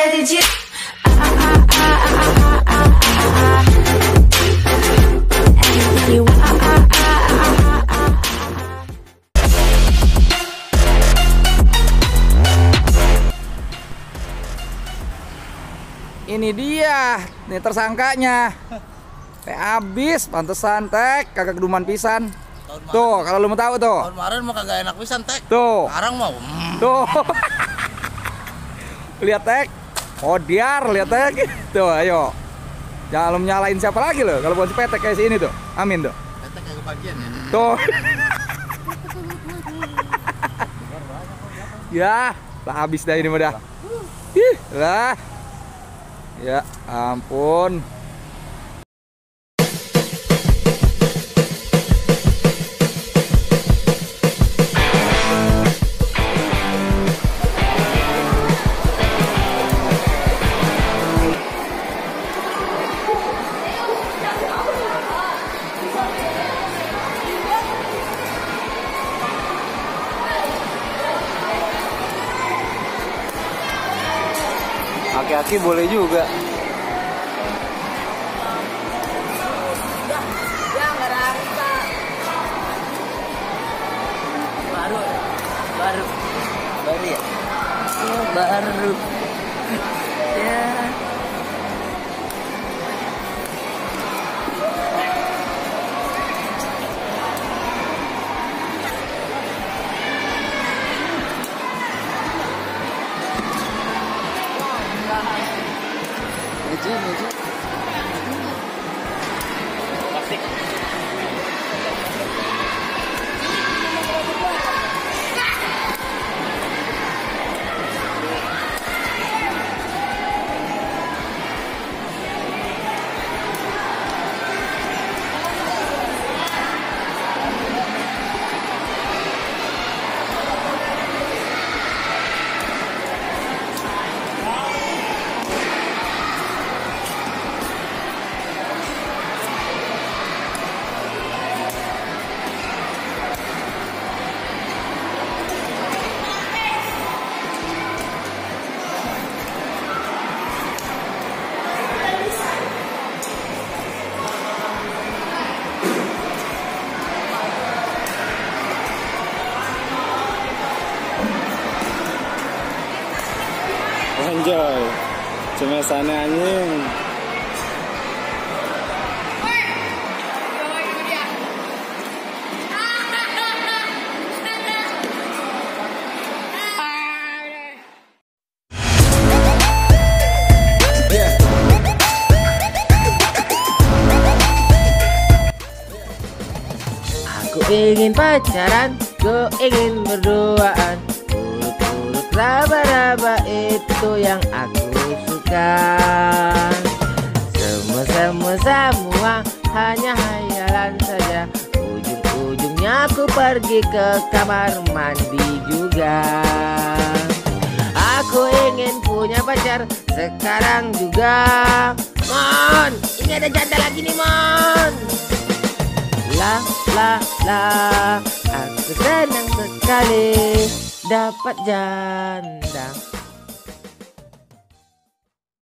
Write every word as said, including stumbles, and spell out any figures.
did you? Ini dia, nih tersangkanya. Teh abis, pantesan tek, kagak keduman pisan. Tuh, kalau lu mau tahu tuh. Tahun kemarin mah kagak enak pisan tek. Tuh. Sekarang mau. Mm. Tuh. Lihat tek. Odiar, lihat tek. Tuh, ayo. Jangan lu nyalain siapa lagi lo kalau bukan si Petek kayak si ini tuh. Amin tuh. Petek kagak bagian ya. Tuh. Ya, lah habis dah ini mah dah. Ih, lah. Ya ampun. Aki-aki boleh juga. Baru, baru, baru ya. Oh, baru. Ya. Meja, meja. Plastik. Anjay, cuma sana anjing. Aku ingin pacaran, ku ingin berduaan. Urut-urut raba-raba itu yang aku suka. Semua-semua semua hanya hayalan saja. Ujung-ujungnya aku pergi ke kamar mandi juga. Aku ingin punya pacar sekarang juga. Mon, ini ada janda lagi nih Mon. La la la, aku senang sekali dapat janda.